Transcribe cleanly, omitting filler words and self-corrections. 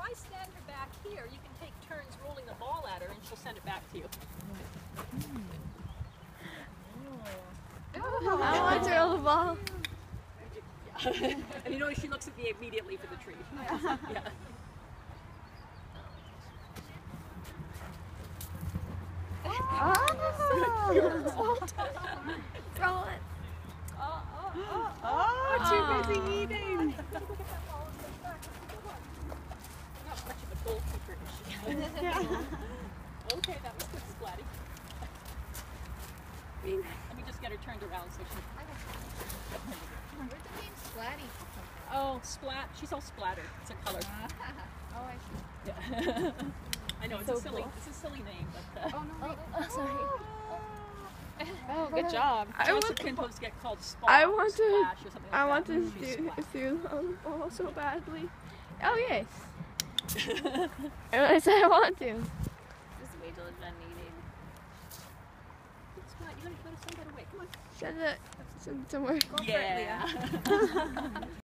I stand her back here, you can take turns rolling the ball at her and she'll send it back to you. I want to roll the ball. Yeah. And you notice she looks at me immediately for the tree. Yeah. Throw it. Oh, too busy eating. Not much of a goalkeeper, is she? Okay, that was good, Splatty. Let me just get her turned around so she... Where'd the name Splatty come from? Oh, splat. She's all splattered. It's a color. Oh, I see. Yeah. I know, it's So a silly, cool. it's a silly name, but Oh, no, wait. Sorry. Oh, good job. I also can supposed to get called Splash I or want to. Splash or something like I that. want to She's do Splat. on the ball so badly. Oh yes. I said I want to. Just wait till it's done eating. Splat, you gotta send that away. Come on. Send it somewhere. Yeah.